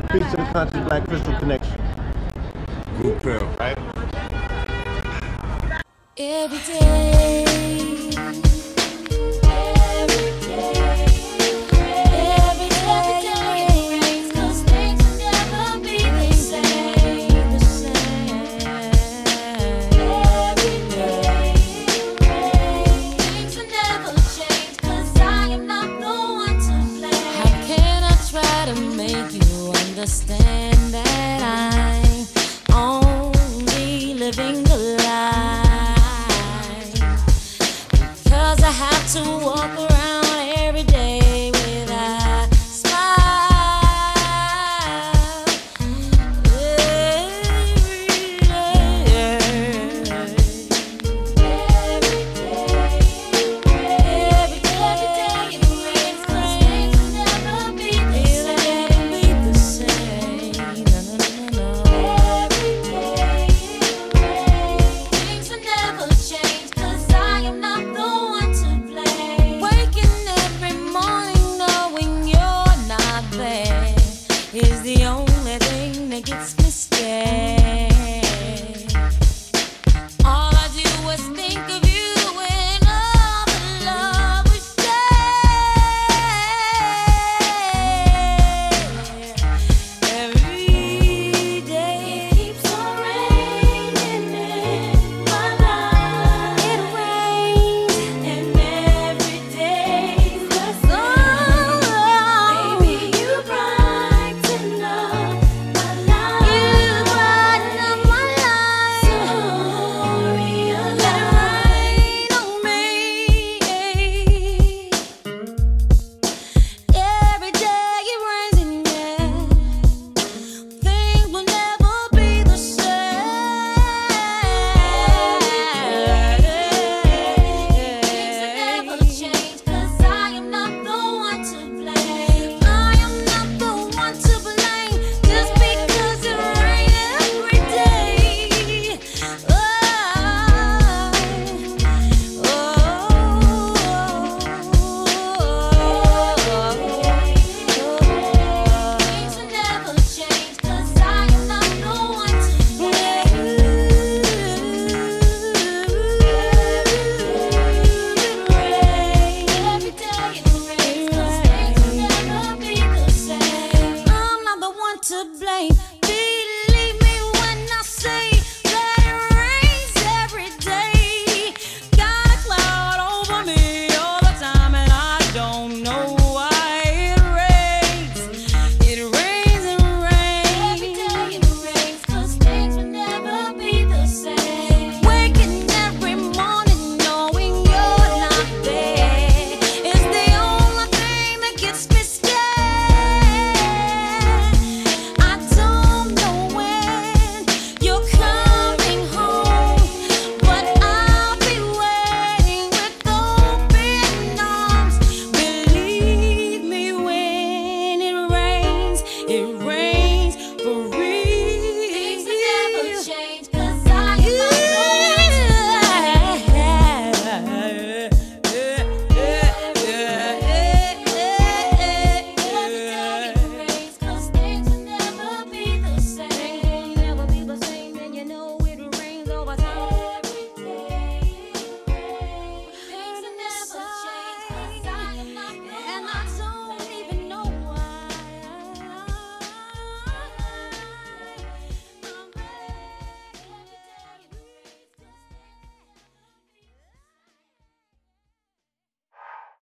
Peace to the Conscious Black Crystal Connection. Group pill, right? Every day. Understand that I'm only living a lie, because I have to walk around every day with a smile. Is the only thing that gets me scared. All I do is think of you and all the love we share. Every day it keeps on raining in my life. It rains, and every day's the same. Baby, you brighten up my life. You brighten up my life. So realize, let it rain on me. Every day it rains, and yeah, things will never be the same. Things will never change, 'cause I am not the one to blame. I am not the one to blame, just because it rains every day. Things will never change, 'cause I am not the one to blame. Every day it rains, 'cause things will never be the same. I'm not the one to blame. Believe me when I say that it rains every day. Got a cloud over me all the time, and I don't know why it rains. It rains and rains. Every day it rains, 'cause things will never be the same. Waking every morning knowing you're not there is the only thing that gets me scared. I don't know when you're coming home, but I'll be waiting with open arms. Believe me when it rains, it